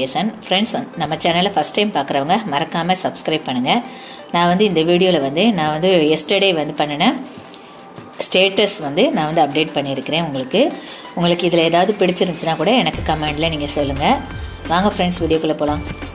Creation. Friends, நம்ம சேனலை first time பார்க்குறவங்க மறக்காமல் சப்ஸ்கிரைப் பண்ணுங்கள். நான் வந்து இந்த வீடியோவில் நான் வந்து எஸ்டர்டே பண்ணினேன் ஸ்டேட்டஸ் நான் அப்டேட் பண்ணியிருக்கிறேன். உங்களுக்கு இதில் ஏதாவது பிடிச்சிருந்துச்சுன்னா கூட எனக்கு கமெண்டில் நீங்கள் சொல்லுங்கள். வாங்க ஃப்ரெண்ட்ஸ், வீடியோக்குள்ளே போகலாம்.